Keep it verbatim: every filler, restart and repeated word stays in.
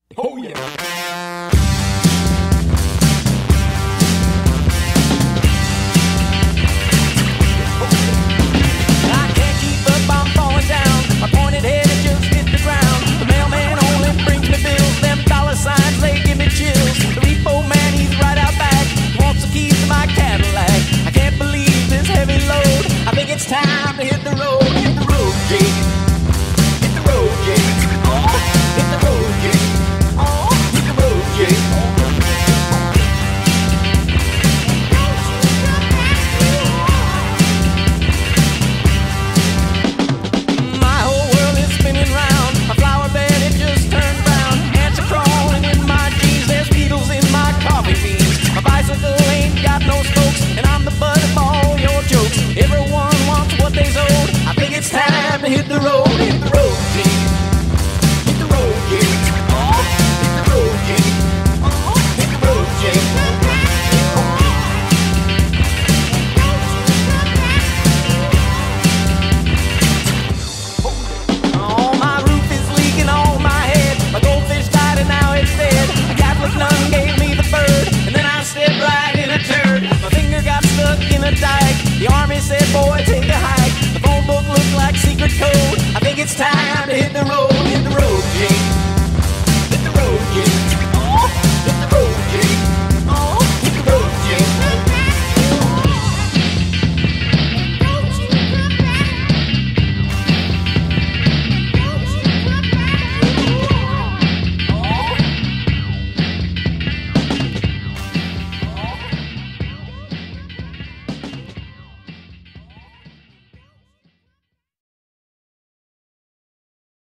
Oh yeah. I can't keep up, I'm falling down. My pointed head has just hit the ground. The mailman only brings me bills. Them dollar signs, they give me chills. The repo man, he's right out back. He wants the keys to my Cadillac. I can't believe this heavy load. I think it's time to hit the road. Hit the road, Jake. Hit the road, Jake. Oh, hit the road, Jake. Oh, hit the road, Jake. My whole world is spinning round. My flower bed, it just turned brown. Ants are crawling in my jeans. There's beetles in my coffee beans. My bicycle ain't got no spokes, and I'm the butt of all your jokes. Everyone wants what they's owed. I think it's time to hit the road. Hit the road, G. Hit the road, G. Oh, hit the road, G. Oh, hit the road, G. Oh, my roof is leaking on my head. My goldfish died and now it's dead. A Catholic nun gave me the bird, and then I stepped right in a turd. My finger got stuck in a dike. The army said, boy, take a hike. The phone book looked like secret code. I think it's time to hit the road.